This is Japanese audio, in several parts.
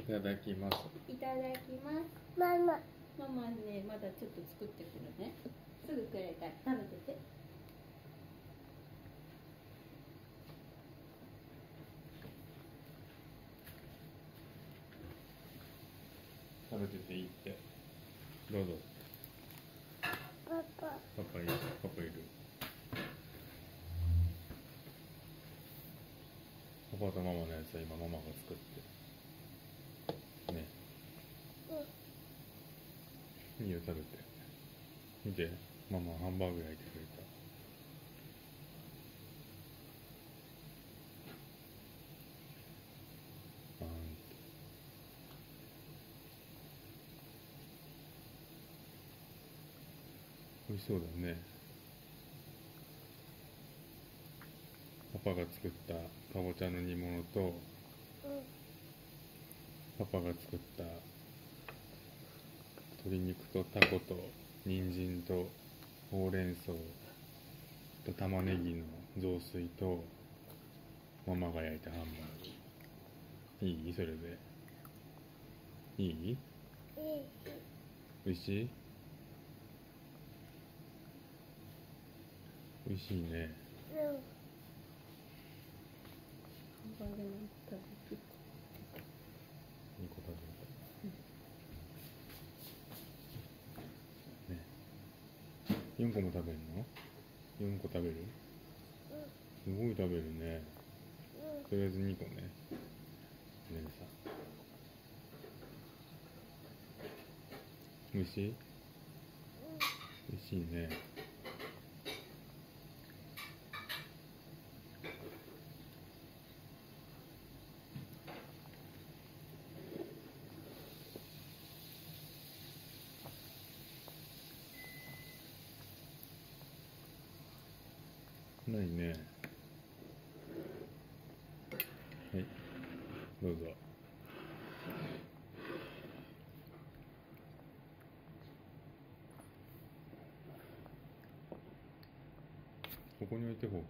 ただきます。 いただきます。 ママ。 ママね、まだちょっと作ってくるね。すぐくれるから食べてて。 食べてていいって。どうぞ。 パパ。 パパいる。パパいる。パパとママのやつは今ママが作ってね。いいよ、食べて。見て、ママハンバーグ焼いてくれた。美味しそうだね。パパが作ったかぼちゃの煮物と、パパが作った鶏肉とタコと人参とほうれん草と玉ねぎの雑炊とママが焼いたハンバーグ。いい？それでいい？おいしい？おいしいね。 ハンバーグの食べる。 2個食べる。ね。4個も食べるの？ 4 個食べる？すごい食べるね。とりあえず2個ね。ねるさん。おいしい？おいしいね。ないね。はい、どうぞ。ここに置いてフォーク。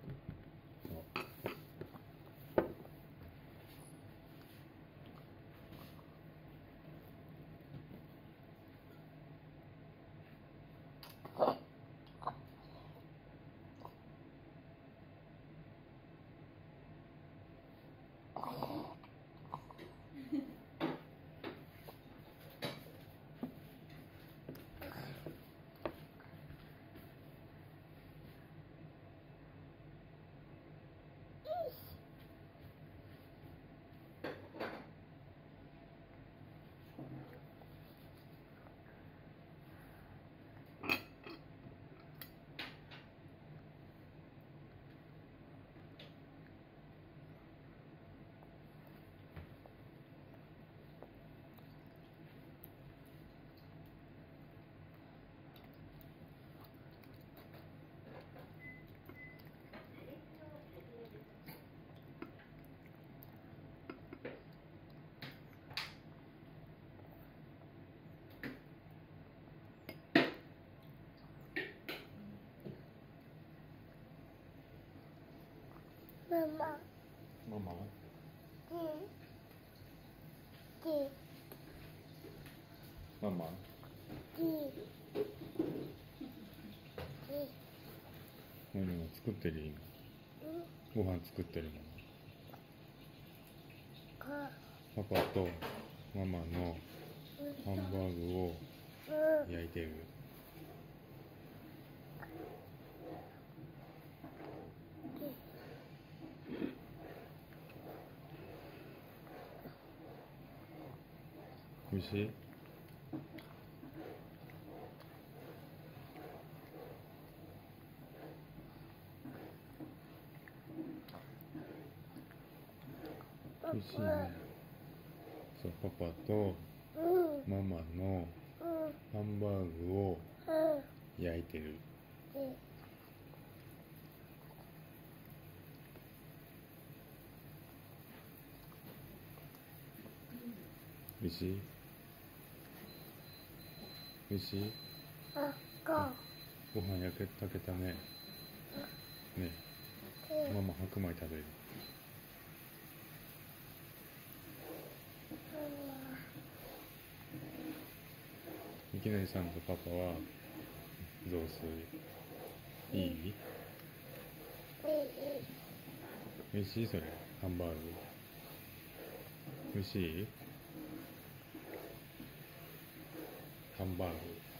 ママ。 ママ？ママ？ママが作ってる今。ご飯作ってるママ。パパとママのハンバーグを焼いてる。おいしい？おいしいね。そう、パパとママのハンバーグを焼いてる。おいしい？おいしい？ご飯炊けたね。ね。ママ白米食べる。 きなりさんとパパは雑炊。いい？おいしい？それハンバーグおいしい？ハンバーグ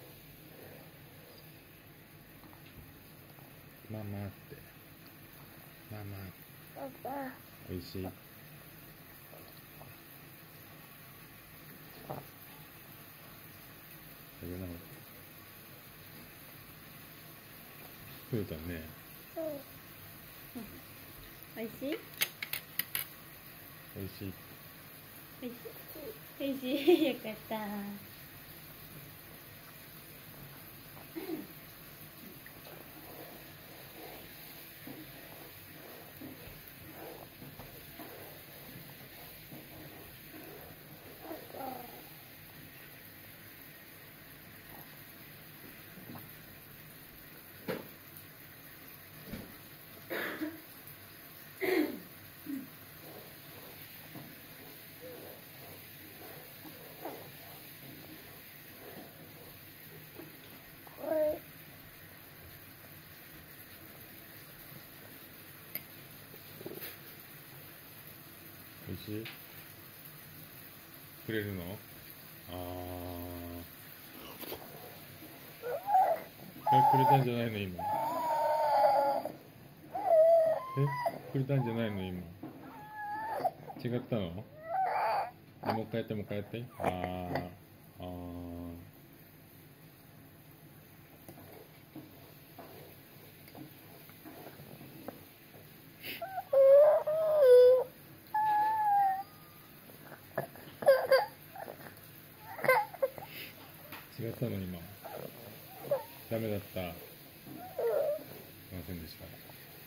ママってママパパおいしい？食べなほら食うたね。 おいしい？ おいしい。 おいしい？おいしい。よかった。 おいしい？くれるの？くれたんじゃないの今？くれたんじゃないの今？違ったの？もう一回やってもう一回やって。違ったの今？ダメだった？すいませんでした。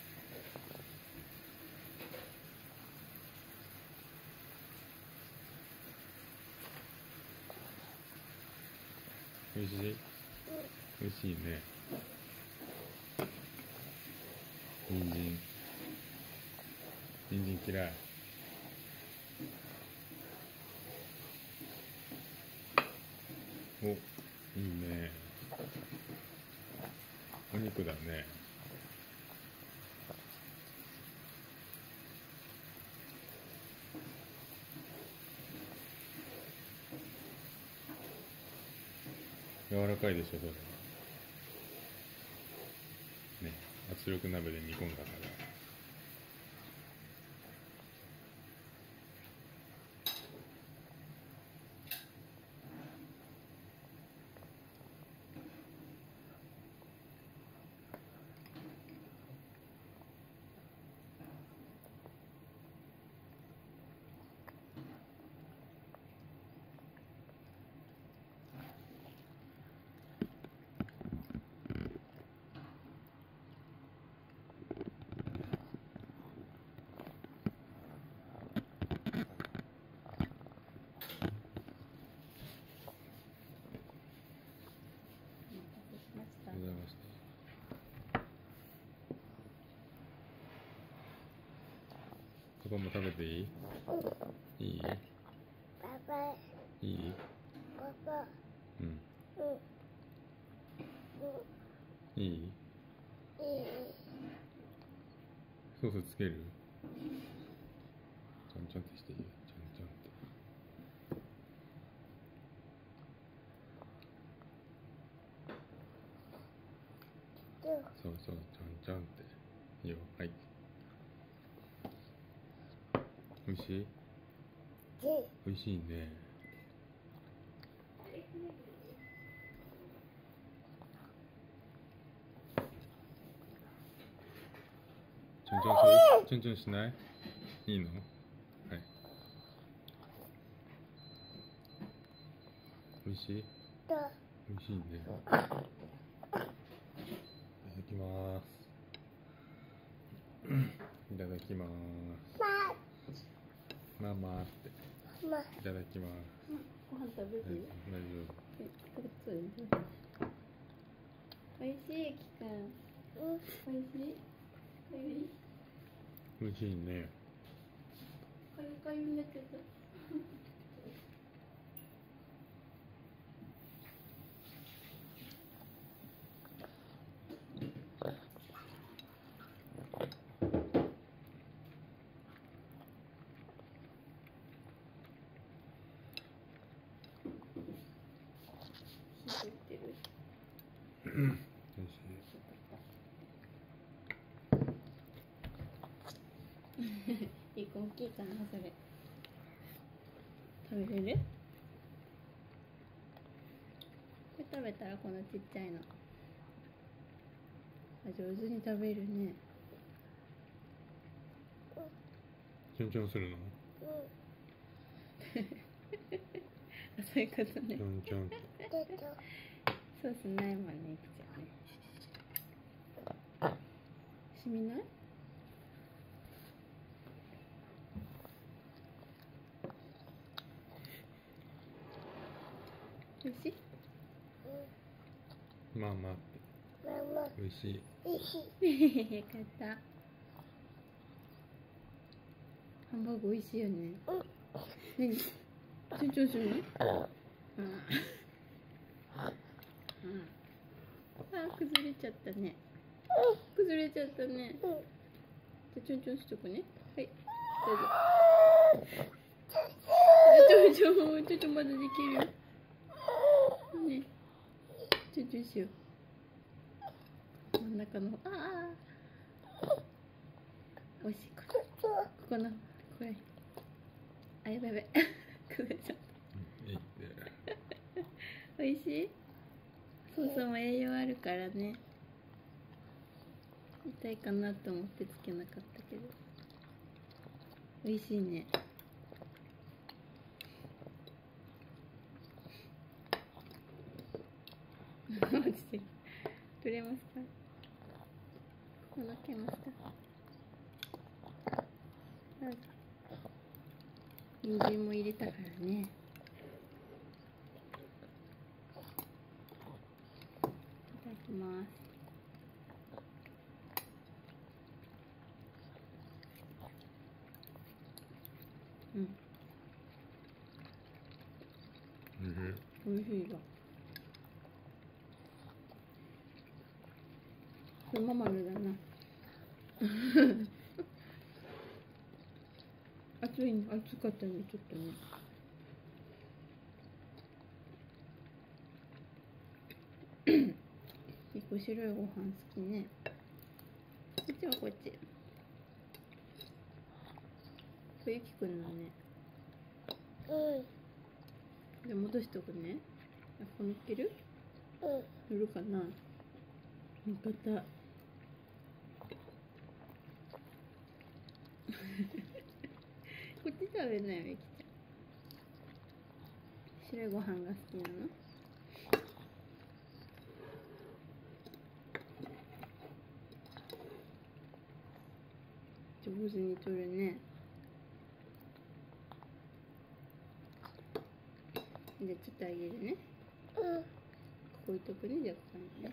おいしい？おいしいね。人参嫌い？お、いいね。お肉だね。柔らかいでしょそれ。ね、圧力鍋で煮込んだから。ありがとうございました。パパも食べていい？いい？ パパいい？ パパうんいい？ いいソースつける？ちょんちょんってしていいよ。ちょんちょんって。そうそう、ちょんちょんって。いいよ。はい。おいしい？おいしいね。ちょんちょんする？ちょんちょんしない？いいの？はい。おいしい？おいしいね。いただきます。いただきます。ママって。いただきます。 ご飯食べる？ 大丈おいしい、きくん。おいしい？ 夫。おいしいね。 かゆかゆになっちゃった。 きいかなそれ。食べれる？これ食べたらこのちっちゃいの。あ、上手に食べるね。 ちょんちょんするの？ そういうことねちょ。んちょんって。 ソースないもんね、いくちゃんね。しみない？おいしい？ まあまあ、美味しい。 よかった。ハンバーグ美味しいよね。何？ちょんちょんするの？あ、崩れちゃったね。崩れちゃったね。じゃあちょんちょんしとくね。はい、どうぞ。ちょんちょんまだできるよ。ね、ちょんちょんしよう。真ん中の方。ああ。おいしい。ここの、これ。あ、やばいやばい。崩れちゃった。 いいって。 おいしい？ソースも栄養あるからね。痛いかなと思ってつけなかったけど。おいしいね。落ちてる。取れますか？このけますか？どうぞ。人参も入れたからね。いただきます。うん。おいしいわ。これママのだな。暑いの、暑かったね、ちょっとね。結構白いご飯好きね。こっちはこっち。ゆきくんのね。じゃあ戻しとくね。あ、ここ乗っける？乗るかな？よかった。こっち食べないよ、ゆきちゃん。白いご飯が好きなの？上手に取るね。じゃあちょっとあげるね。ここ置いとくね、じゃあここにね。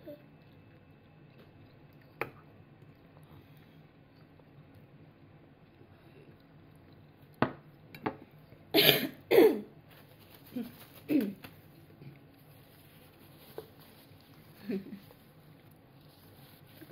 作って。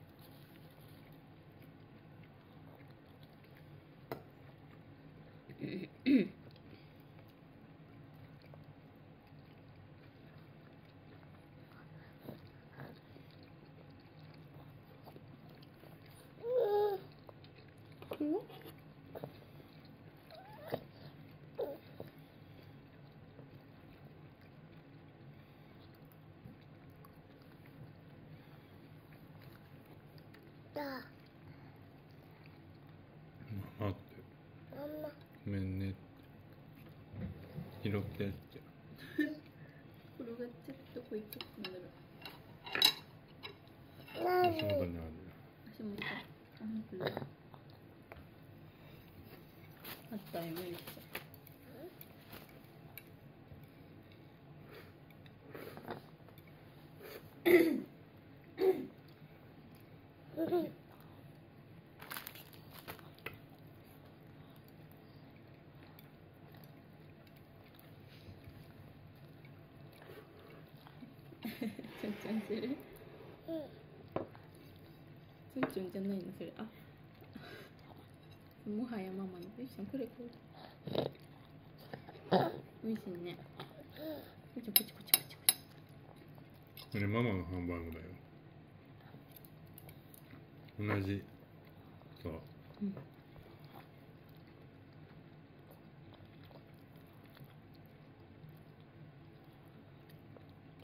ママって。ごめんねって。拾ってって。 転がっちゃったどこ行っちゃったんだろう。 足元にある。 足元。あ、本当だ。あったよ、めっちゃ。ちょんちょんする？ちょんちょんじゃないのそれ。あ、もはやママの。ゆきさんこれこれ。おいしいね。こちこちこちこちこち。 これママのハンバーグだよ。同じ。そう。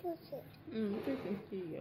うん、ちょっと欲しいよ。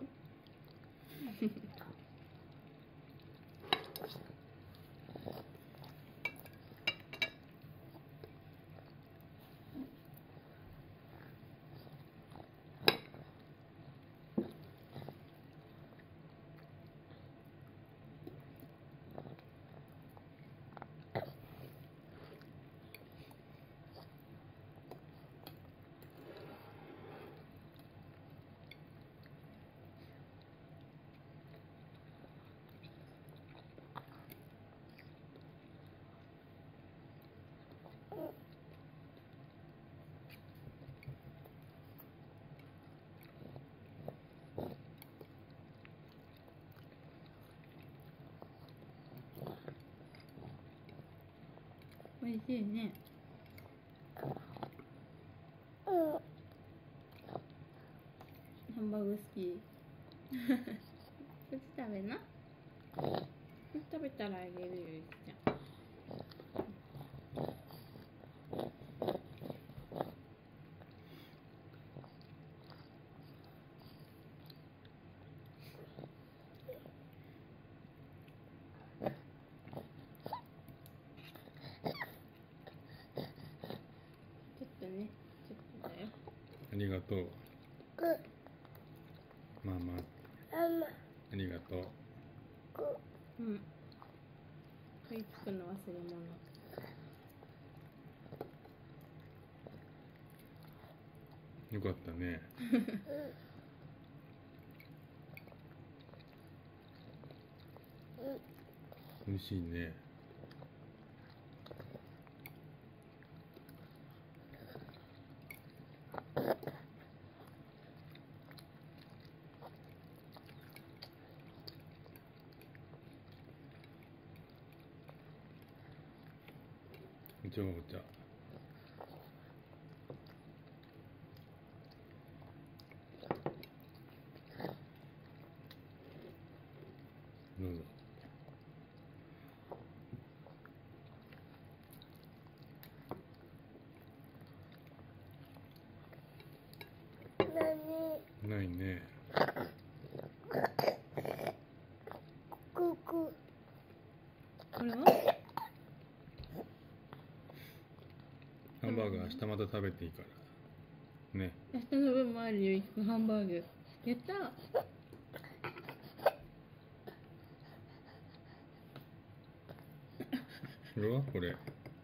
美味しいね。ハンバーグ好き。こっち食べな。食べたらあげるよ、ゆきちゃん。ちょっとね、ちょっとだよ。 ありがとう。ママ。ありがとう。 うん。食いつくの忘れ物。 よかったね。美味しいね。上手。どうぞ。ないね。 これはハンバーグ明日また食べていいからね。 明日の分もあるよ、ハンバーグ。やったー。 これはこれ。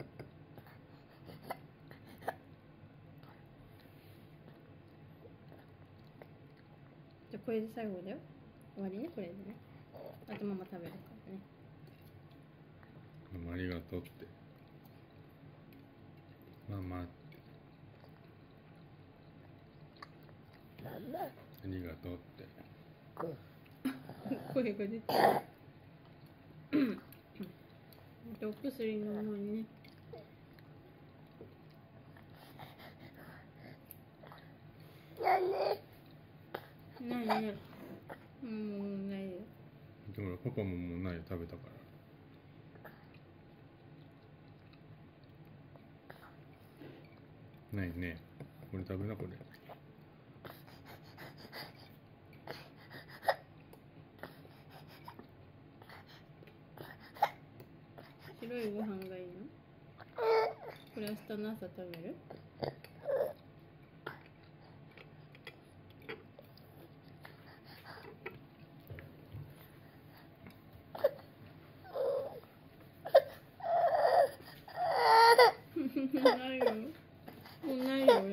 じゃあこれで最後だよ。終わりね、これでね。あとママ食べるからね。 ママありがとうって。ママって。ありがとうって。 声が出てる。お薬飲もうね。ないね。もうないよ。 でもパパももうないよ、食べたから。ないね。これ食べな、これ。 白いご飯がいいの？これ明日の朝食べる？ないよ。もうないよ、だって。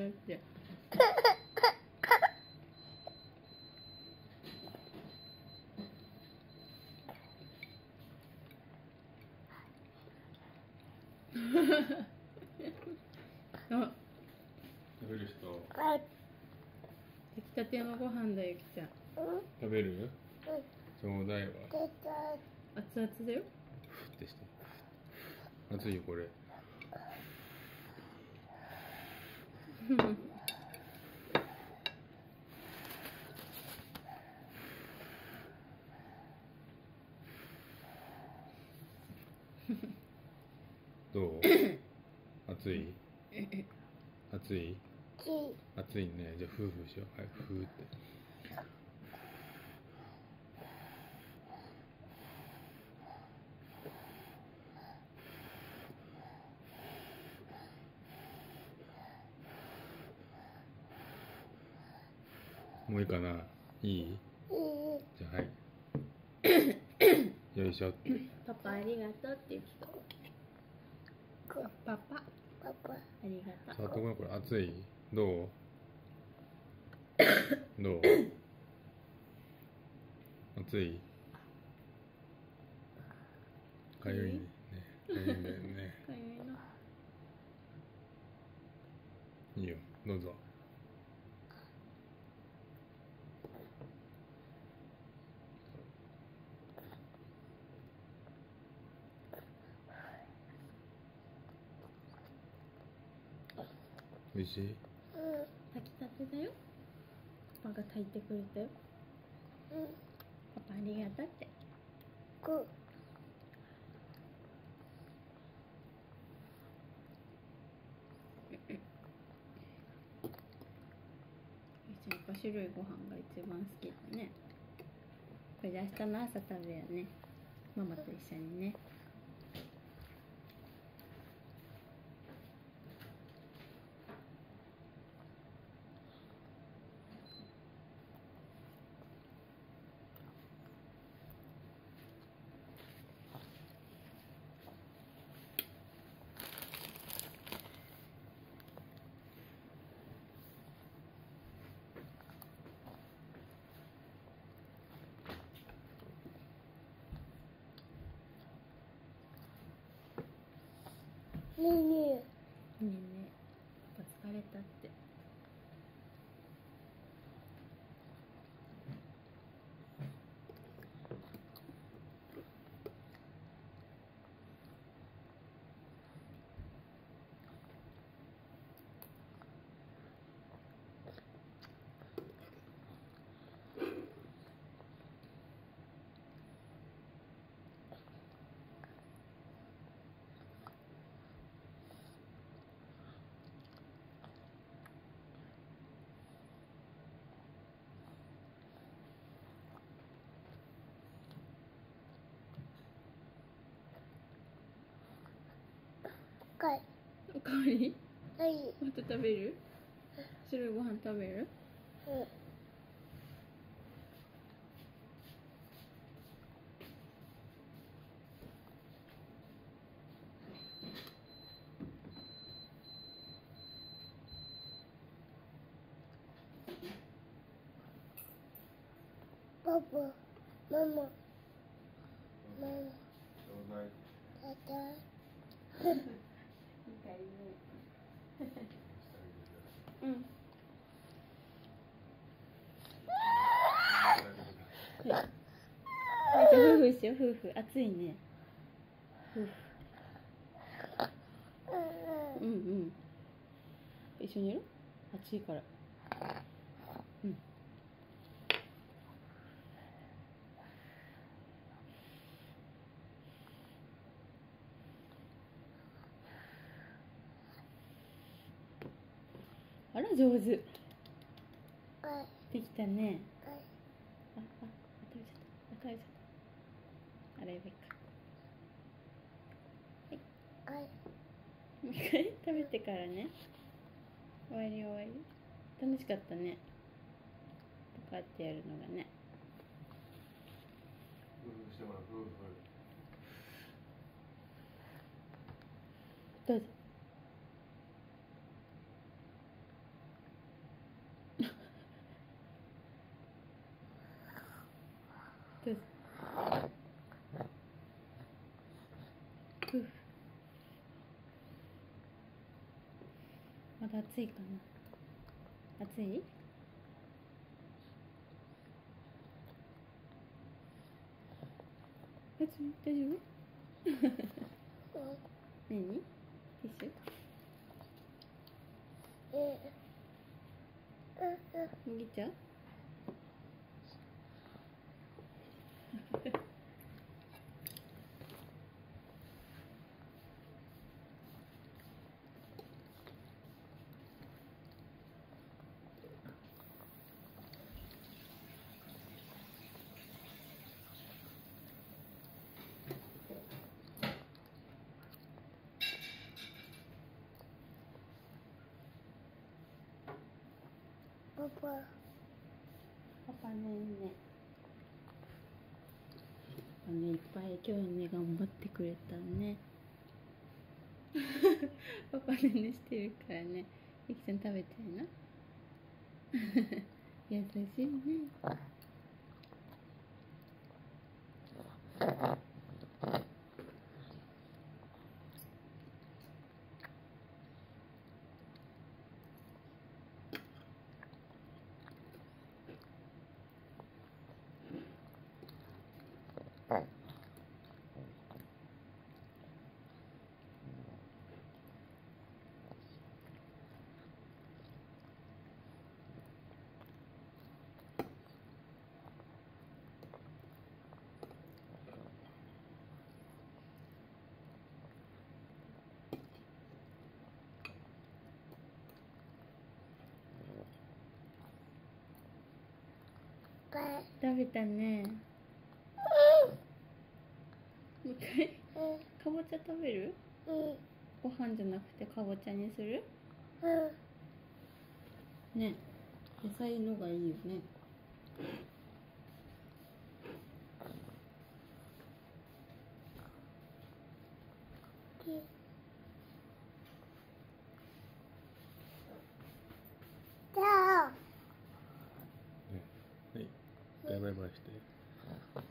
あ、 食べる人。 出来たてのご飯だよ、ゆきちゃん。 食べる？ちょうだいわ。 熱々だよ。 ふってして。熱いよ、これ。どう？熱い？熱い？ 暑いね。じゃあフーフーしよう。はい、フーって。もういいかな。いい？じゃあはい。よいしょ。 パパありがとうって言う人。パパありがとう。 触ってごらん、これ熱い？どう？どう？熱い？かゆいね。かゆいんだよね。 かゆいの。 いいよ、どうぞ。おいしい？ 炊きたてだよ。パパが炊いてくれたよ。パパありがとうって。やっぱ種類ご飯が一番好きだね。これで明日の朝食べようね。ママと一緒にね。ねえねえ、パパ疲れたって。おかわり？また食べる？白いご飯食べる？ パパ、ママ、タタ。 うん。はい。はい、じゃあ夫婦しよう、夫婦。暑いね。夫婦。うんうん。一緒にいる？暑いから。うん。あら、上手。できたね。食べちゃった。食べちゃった。あれやばいか。はい。もう一回食べてからね。終わり終わり。楽しかったね。こうやってやるのがね。どうぞ。どうぞ。まだ暑いかな。暑い？大丈夫？何？ティッシュ？麦茶？ パパ。 パパねんね。パパね、いっぱい今日ね、頑張ってくれたね。パパねんねしてるからね。ゆきちゃん食べちゃいな。優しいね。食べたね。もう一回かぼちゃ食べる？ご飯じゃなくてかぼちゃにする？ね、野菜のがいいよね。 はい、バイバイバイして。